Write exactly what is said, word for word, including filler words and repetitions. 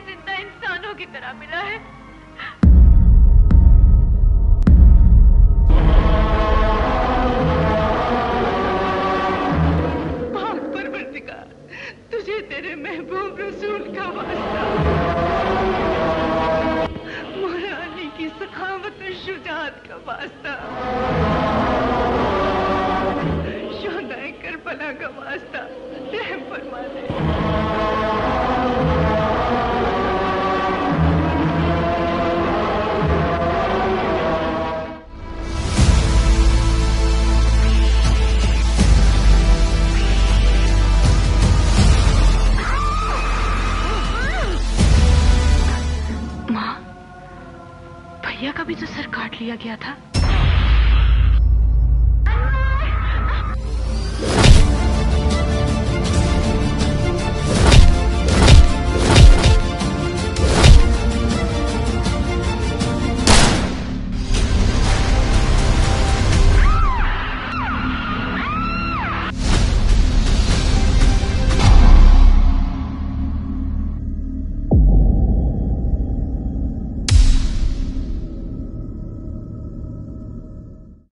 जिंदा इंसानों की तरह मिला है। पाक परवरदिगार, तुझे तेरे महबूब रसूल का वास्ता, मौला अली की सखावत और शुजाअत का वास्ता, शोहदाए करबला का वास्ता, रहम फरमा दे। माँ, भैया का भी तो सर काट लिया गया था।